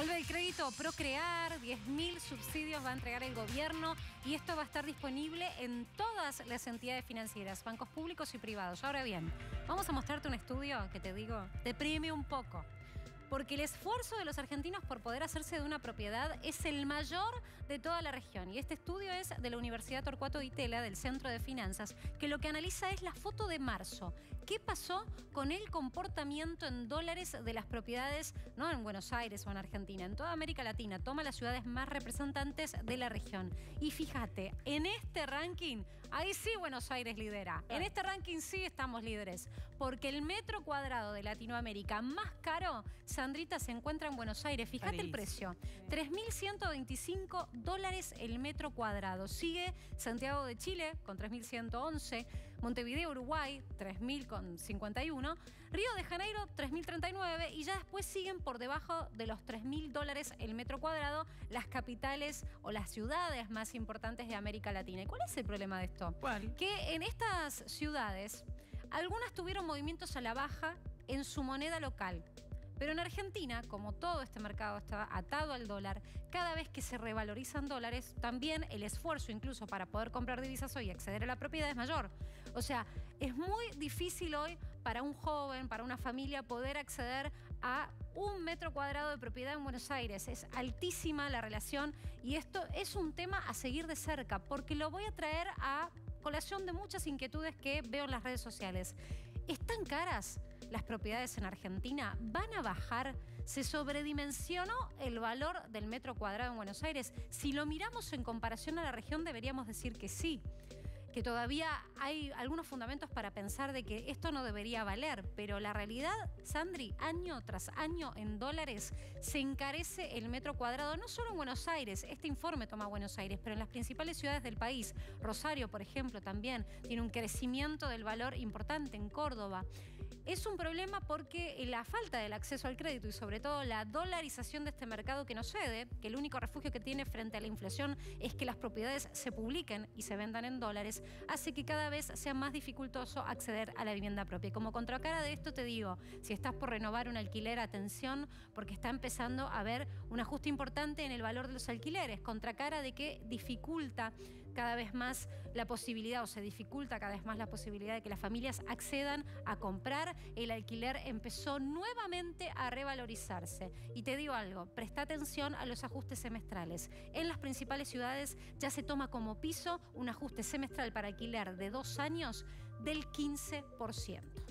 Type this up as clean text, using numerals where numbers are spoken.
Vuelve el crédito Procrear, 10.000 subsidios va a entregar el gobierno y esto va a estar disponible en todas las entidades financieras, bancos públicos y privados. Ahora bien, vamos a mostrarte un estudio que te digo, deprime un poco. Porque el esfuerzo de los argentinos por poder hacerse de una propiedad es el mayor de toda la región. Y este estudio es de la Universidad Torcuato Di Itela, del Centro de Finanzas, que lo que analiza es la foto de marzo. ¿Qué pasó con el comportamiento en dólares de las propiedades, no en Buenos Aires o en Argentina, en toda América Latina? Toma las ciudades más representantes de la región. Y fíjate, en este ranking, ahí sí Buenos Aires lidera. En este ranking sí estamos líderes. Porque el metro cuadrado de Latinoamérica más caro, Sandrita, se encuentra en Buenos Aires. Fíjate París. El precio. 3.125 dólares el metro cuadrado. Sigue Santiago de Chile con 3.111. Montevideo, Uruguay, 3.051. Río de Janeiro, 3.039. Y ya después siguen por debajo de los 3.000 dólares el metro cuadrado las capitales o las ciudades más importantes de América Latina. ¿Y cuál es el problema de esto? ¿Cuál? Que en estas ciudades, algunas tuvieron movimientos a la baja en su moneda local. Pero en Argentina, como todo este mercado está atado al dólar, cada vez que se revalorizan dólares, también el esfuerzo incluso para poder comprar divisas hoy y acceder a la propiedad es mayor. O sea, es muy difícil hoy para un joven, para una familia, poder acceder a un metro cuadrado de propiedad en Buenos Aires. Es altísima la relación y esto es un tema a seguir de cerca, porque lo voy a traer a colación de muchas inquietudes que veo en las redes sociales. ¿Están caras las propiedades en Argentina? ¿Van a bajar? ¿Se sobredimensionó el valor del metro cuadrado en Buenos Aires? Si lo miramos en comparación a la región, deberíamos decir que sí, que todavía hay algunos fundamentos para pensar de que esto no debería valer, pero la realidad, Sandri, año tras año en dólares se encarece el metro cuadrado, no solo en Buenos Aires, este informe toma Buenos Aires, pero en las principales ciudades del país. Rosario, por ejemplo, también tiene un crecimiento del valor importante, en Córdoba. Es un problema porque la falta del acceso al crédito y sobre todo la dolarización de este mercado que no cede, que el único refugio que tiene frente a la inflación es que las propiedades se publiquen y se vendan en dólares, hace que cada vez sea más dificultoso acceder a la vivienda propia. Y como contracara de esto te digo, si estás por renovar un alquiler, atención, porque está empezando a haber un ajuste importante en el valor de los alquileres, contracara de que dificulta cada vez más la posibilidad, o se dificulta cada vez más la posibilidad de que las familias accedan a comprar. El alquiler empezó nuevamente a revalorizarse. Y te digo algo, presta atención a los ajustes semestrales. En las principales ciudades ya se toma como piso un ajuste semestral para alquiler de 2 años del 15%.